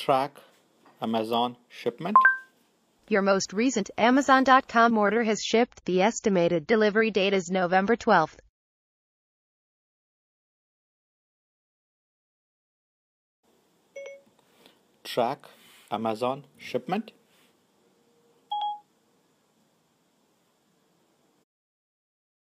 Track Amazon shipment. Your most recent Amazon.com order has shipped. The estimated delivery date is November 12th. Track Amazon shipment.